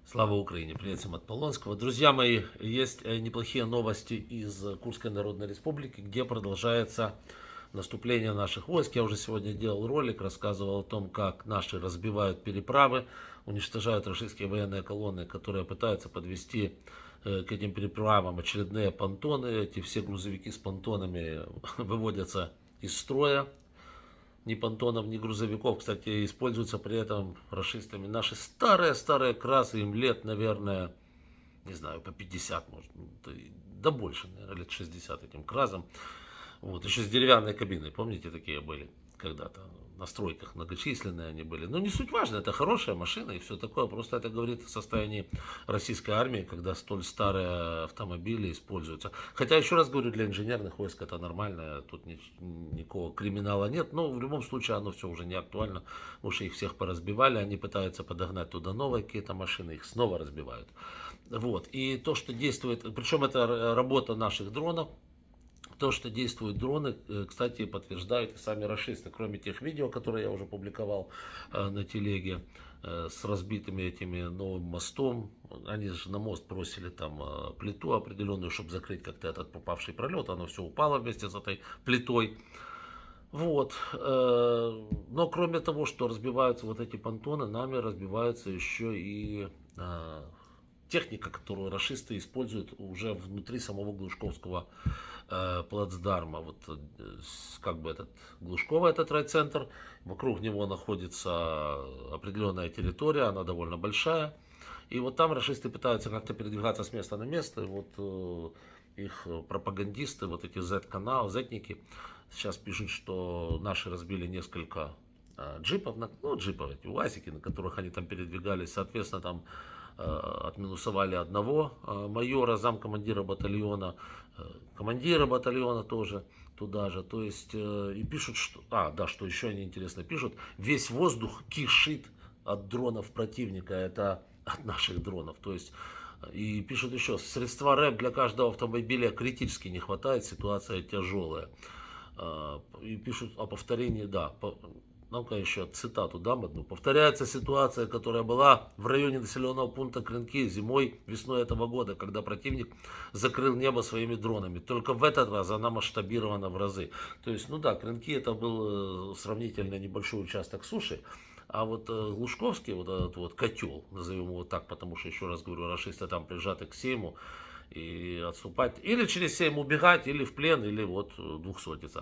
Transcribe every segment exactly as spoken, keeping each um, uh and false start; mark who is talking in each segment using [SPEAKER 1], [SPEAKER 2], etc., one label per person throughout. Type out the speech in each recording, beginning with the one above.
[SPEAKER 1] Слава Украине! Привет всем от Полонского. Друзья мои, есть неплохие новости из Курской Народной Республики, где продолжается наступление наших войск. Я уже сегодня делал ролик, рассказывал о том, как наши разбивают переправы, уничтожают российские военные колонны, которые пытаются подвести к этим переправам очередные понтоны. Эти все грузовики с понтонами выводятся из строя. Ни понтонов, ни грузовиков, кстати, используются при этом рашистами наши старые-старые красы, им лет, наверное, не знаю, по пятьдесят, может, да больше, наверное, лет шестьдесят этим красам. Вот, еще с деревянной кабиной, помните, такие были когда-то, на стройках многочисленные они были. Но не суть важно, это хорошая машина и все такое, просто это говорит о состоянии российской армии, когда столь старые автомобили используются. Хотя, еще раз говорю, для инженерных войск это нормально, тут ни, никакого криминала нет, но в любом случае оно все уже не актуально, уж их всех поразбивали, они пытаются подогнать туда новые какие-то машины, их снова разбивают. Вот, и то, что действует, причем это работа наших дронов. То, что действуют дроны, кстати, подтверждают и сами рашисты. Кроме тех видео, которые я уже публиковал на телеге с разбитыми этими новым мостом. Они же на мост бросили там плиту определенную, чтобы закрыть как-то этот попавший пролет. Оно все упало вместе с этой плитой. Вот. Но кроме того, что разбиваются вот эти понтоны, нами разбиваются еще и техника, которую рашисты используют уже внутри самого Глушковского э, плацдарма. Вот как бы этот Глушковый, этот райцентр, вокруг него находится определенная территория, она довольно большая. И вот там рашисты пытаются как-то передвигаться с места на место. И вот э, их пропагандисты, вот эти зет-каналы, зетники, сейчас пишут, что наши разбили несколько э, джипов, ну джипов, эти УАЗики, на которых они там передвигались, соответственно, там отминусовали одного майора, замкомандира батальона, командира батальона тоже туда же. То есть, и пишут, что, а, да, что еще они интересно пишут, весь воздух кишит от дронов противника, это от наших дронов. То есть, и пишут еще, средства РЭП для каждого автомобиля критически не хватает, ситуация тяжелая. И пишут о повторении, да, ну-ка еще цитату дам одну. Повторяется ситуация, которая была в районе населенного пункта Крынки зимой, весной этого года, когда противник закрыл небо своими дронами. Только в этот раз она масштабирована в разы. То есть, ну да, Крынки это был сравнительно небольшой участок суши. А вот Глушковский, вот этот вот котел, назовем его так, потому что, еще раз говорю, рашисты там прижаты к Сейму, и отступать, или через Сейм убегать, или в плен, или вот двухсотица.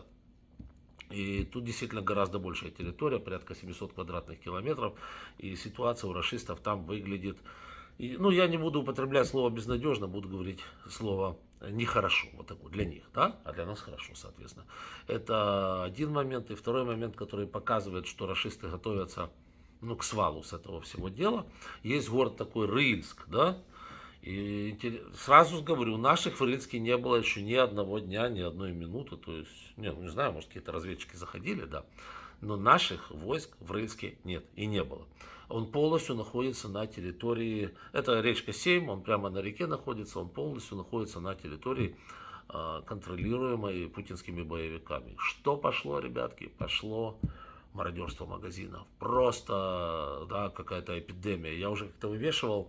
[SPEAKER 1] И тут действительно гораздо большая территория, порядка семисот квадратных километров. И ситуация у рашистов там выглядит... И, ну, я не буду употреблять слово безнадежно, буду говорить слово нехорошо. Вот такое для них, да? А для нас хорошо, соответственно. Это один момент. И второй момент, который показывает, что рашисты готовятся, ну, к свалу с этого всего дела. Есть город такой Рыльск, да? И сразу говорю, у наших в Рыльске не было еще ни одного дня, ни одной минуты. То есть, не, не знаю, может какие-то разведчики заходили, да. Но наших войск в Рыльске нет и не было. Он полностью находится на территории, это речка Сейм, он прямо на реке находится, он полностью находится на территории, контролируемой путинскими боевиками. Что пошло, ребятки? Пошло мародерство магазинов. Просто, да, какая-то эпидемия. Я уже как-то вывешивал...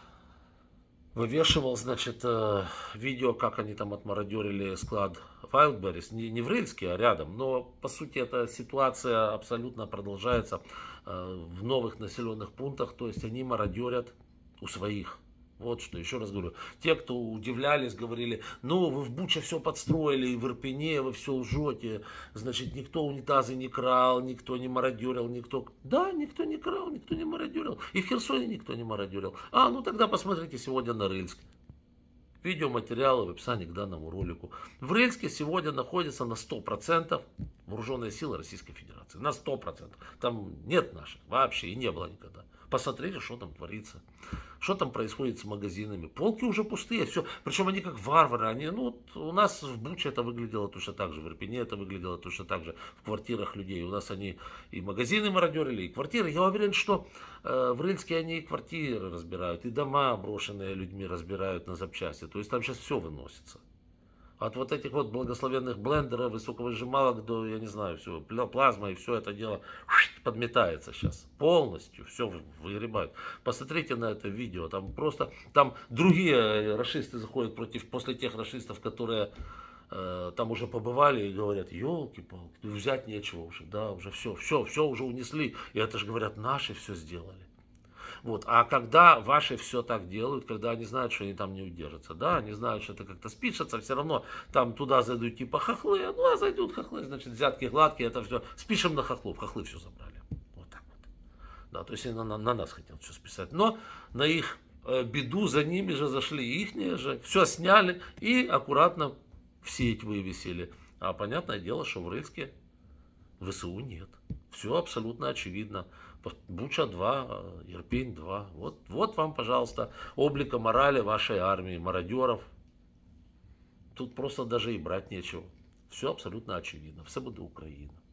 [SPEAKER 1] Вывешивал, значит, видео, как они там отмародерили склад Wildberries, не, не в Рыльске, а рядом. Но, по сути, эта ситуация абсолютно продолжается в новых населенных пунктах. То есть, они мародерят у своих. Вот что, еще раз говорю. Те, кто удивлялись, говорили, ну, вы в Буче все подстроили, и в Ирпене вы все лжете. Значит, никто унитазы не крал, никто не мародерил, никто... Да, никто не крал, никто не мародерил. И в Херсоне никто не мародерил. А, ну тогда посмотрите сегодня на Рыльск. Видеоматериалы в описании к данному ролику. В Рыльске сегодня находится на сто процентов вооруженные силы Российской Федерации. На сто процентов. Там нет наших вообще и не было никогда. Посмотрите, что там творится. Что там происходит с магазинами. Полки уже пустые. Все. Причем они как варвары. Они, ну, вот у нас в Буче это выглядело точно так же. В Ирпене это выглядело точно так же. В квартирах людей. У нас они и магазины мародерили, и квартиры. Я уверен, что э, в Рыльске они и квартиры разбирают, и дома, брошенные людьми, разбирают на запчасти. То есть там сейчас все выносится. От вот этих вот благословенных блендеров, высоковыжималок до, я не знаю, все, плазма и все это дело подметается сейчас. Полностью все выгребают. Посмотрите на это видео. Там просто, там другие рашисты заходят против, после тех рашистов, которые э, там уже побывали и говорят, елки-палки, взять нечего уже, да, уже все, все, все уже унесли. И это же говорят, наши все сделали. Вот. А когда ваши все так делают, когда они знают, что они там не удержатся, да, они знают, что это как-то спишется, все равно там туда зайдут типа хохлы, ну а зайдут хохлы, значит, взятки гладкие, это все, спишем на хохлов, хохлы все забрали. Вот так вот. Да, то есть на, на, на нас хотел все списать, но на их э, беду за ними же зашли ихние же, все сняли и аккуратно в сеть вывесили. А понятное дело, что в Рыльске ВСУ нет. Все абсолютно очевидно. Буча два, Ирпень два. Вот, вот вам, пожалуйста, облика морали вашей армии, мародеров. Тут просто даже и брать нечего. Все абсолютно очевидно. Все буде Україна.